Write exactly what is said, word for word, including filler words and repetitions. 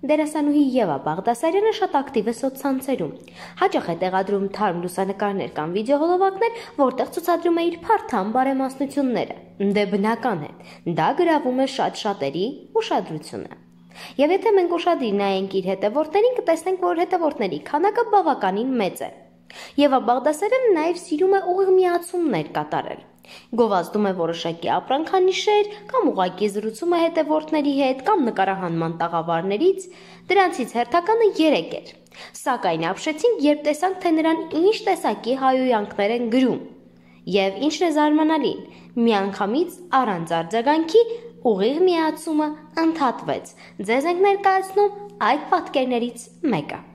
Դերասանուհի Եվա Բաղդասարյանը շատ ակտիվ է սոցցանցերում։ Հաճախ է տեղադրում թարմ լուսանկարներ կամ վիդեոհոլովակներ, որտեղ ցուցադրում է իր փարթամ բարեմասնությունները։ Դե բնական է, դա գրավում է շատ շատերի ուշադրությունը։ Եվ եթե մենք ուշադիր նայենք իր հետևորդներին, կտեսնենք, որ հետևորդների քանակը բավականին մեծ է։ Եվա Բաղդասարյանը նաև սիրում է ուղիղ միացումներ կատարել։ Գովազդում է որոշակի ապրանքանիշեր, կամ ուղղակի զրուցում է հետևորդների հետ, կամ նկարահանման տաղավարներից, դրանցից հերթականը երեք էր։ Սակայն ապշեցինք, երբ տեսանք, թե նրան ինչ տեսակի հայհոյանքներ են գրում։ Եվ ինչն է զարմանալին, միանգամից առանց արձագանքի ուղիղ միացումը ընդհատվեց։ Ձեզ ենք ներկայացնում այդ պատկերներից մեկը։